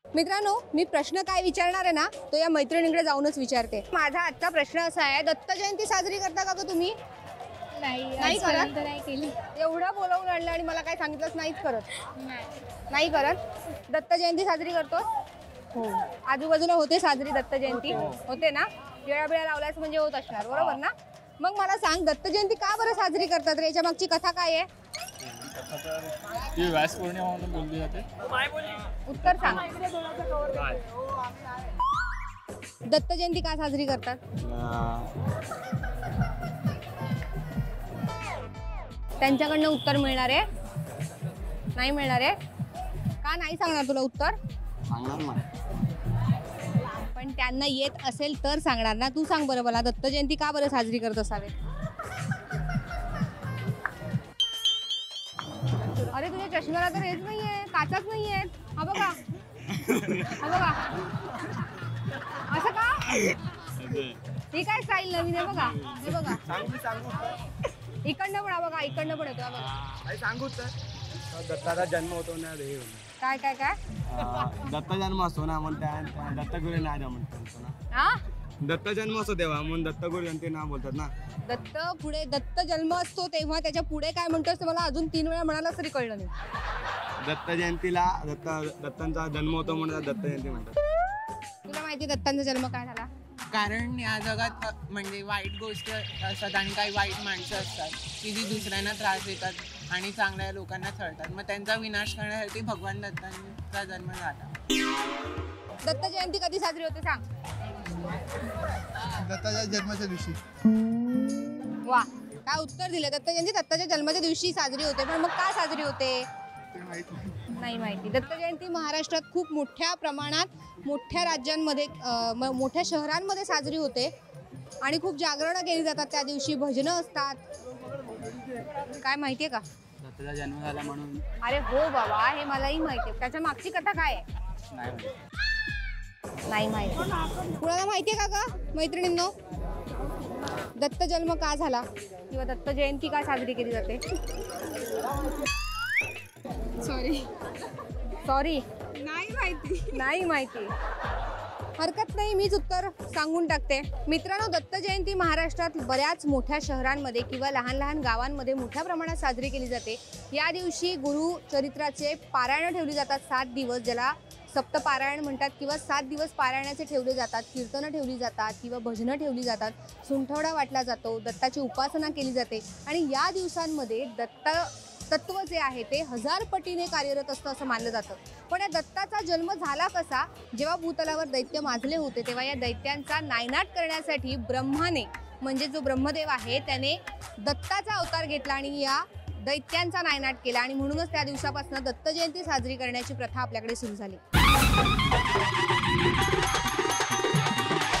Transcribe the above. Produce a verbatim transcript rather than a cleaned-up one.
मित्रांनो, मी प्रश्न काय विचारणार आहे ना तो या मैत्रिणींकडे जाऊनच विचारते। माझा आजचा प्रश्न असा आहे, दत्त जयंती साजरी करता का ग तुम्ही? नाही नाही करत नाही केली। एवढं बोलावून आणलं आणि मला काय सांगितलंच नाहीच करत। नाही नाही करत। दत्त जयंती साजरी करतो? हो। आजूबाजूला होते साजरी दत्त जयंती? होते ना? वेळा वेळा लावल्यास म्हणजे होत असणार, बरोबर ना? मग मला सांग, दत्त जयंती का बरं साजरी करतात रे? याच्या मागची कथा काय आहे? ती व्यास पौर्णिमा म्हणून बोलली जाते। उत्तर सांग। दत्त जयंती का साजरी करतात? त्यांच्याकडनं उत्तर मिळणार आहे? नाही मिळणार आहे? का नाही सांगणार तुला उत्तर? सांगणार ना, पण त्यांना येत असेल तर सांगणार ना। तू सांग बरं मला, दत्त जयंती का बरं साजरी करत असावे? अरे तुझ्या चष्म्याला तर हेच नाहीये, काचाच नाहीये। हा बघा, हा बघा, असं का? ही काय स्टाईल नवीन आहे बघा, हे बघा। इकडनं पण हा बघा, इकडनं पण येतो, हा बघा। सांगू दत्ताचा जन्म होतो ना, काय काय काय दत्त जन्म असतो ना म्हणून दत्तगुरु नाही म्हणतात ना। हा, दत्त जन्म असतो तेव्हा म्हणून दत्तगुरु जयंती नाव बोलतात ना। दत्त पुढे दत्त जन्म असतो तेव्हा त्याच्या पुढे काय म्हणतोस ते मला अजून तीन वेळा म्हणाला तरी कळलं नाही। दत्त जयंतीला दत्त दत्तांचा जन्म होतो म्हणून दत्त जयंती म्हणतात। तुला माहिती दत्तांचा जन्म काय झाला? कारण या जगात म्हणजे वाईट गोष्टी असतात आणि काही वाईट माणसं असतात की जी दुसऱ्यांना त्रास देतात आणि चांगल्या लोकांना छळतात, मग त्यांचा विनाश करण्यासाठी भगवान दत्तांचा जन्म झाला। दत्त जयंती कधी साजरी होते सांग? दत्ताच्या जन्माच्या दिवशी। वा, काय उत्तर दिलं। दत्त जयंती दत्ताच्या जन्माच्या दिवशी साजरी होते, पण मग का साजरी होते? नाही माहिती। दत्त जयंती महाराष्ट्रात खूप मोठ्या प्रमाणात मोठ्या राज्यांमध्ये मोठ्या शहरांमध्ये साजरी होते आणि खूप जागरणं केली जातात त्या दिवशी, भजनं असतात। काय माहितीये का? दत्ताचा जन्म झाला म्हणून। अरे हो बाबा, हे मलाही माहितीये। त्याच्या मागची कथा काय आहे? नाही माहिती। कुणाला माहितीये का ग मैत्रिणींनो, दत्त जन्म का झाला किंवा दत्त जयंती का साजरी केली जाते? सॉरी सॉरी, नाही माहिती। नाही माहिती। हरकत नाही, मीच उत्तर सांगून टाकते। मित्रांनो, दत्त जयंती महाराष्ट्रात बऱ्याच मोठ्या शहरांमध्ये किंवा लहान लहान गावांमध्ये मोठ्या प्रमाणात साजरी केली जाते। या दिवशी गुरुचरित्राचे पारायण ठेवली जातात सात दिवस, ज्याला सप्तपारायण म्हणतात, किंवा सात दिवस पारायणाचे ठेवले जातात, कीर्तनं ठेवली जातात किंवा भजनं ठेवली जातात, सुंठवडा वाटला जातो, दत्ताची उपासना केली जाते आणि या दिवसांमध्ये दत्त तत्व जे आहे ते हजार पटीने कार्यरत असतं असं मानलं जातं। पण या दत्ताचा जन्म झाला कसा? जेव्हा भूतलावर दैत्य माजले होते तेव्हा या दैत्यांचा नायनाट करण्यासाठी ब्रह्माने, म्हणजे जो ब्रह्मदेव आहे, त्याने दत्ताचा अवतार घेतला आणि या दैत्यांचा नायनाट केला आणि म्हणूनच त्या दिवसापासून दत्त जयंती साजरी करण्याची प्रथा आपल्याकडे सुरू झाली।